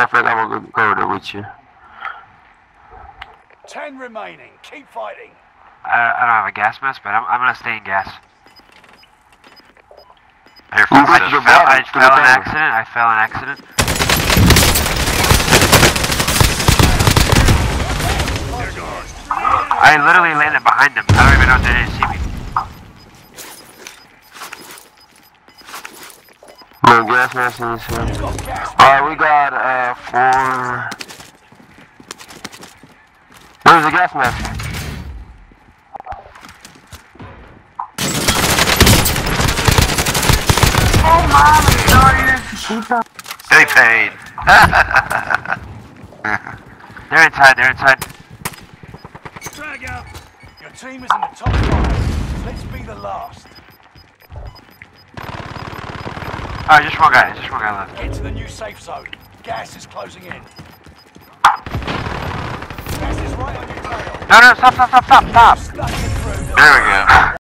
feel like I'm gonna go there with you. 10 remaining. Keep fighting. I don't have a gas mask, but I'm gonna stay in gas. Here, You fuck go to this. the bottom, I fell in accident. I fell in accident. I literally landed behind them. I don't even know if they didn't see me. No gas mask in this one. Alright, we got 4. Where's the gas mask? Oh my God! They paid. They're inside. They're inside. Drag out. Your team is in the top 5. Let's be the last. Alright, just one guy. Just one guy left. Get to the new safe zone. Gas is closing in. Gas is right on your tail. No, stop. Stuck it through. There we go.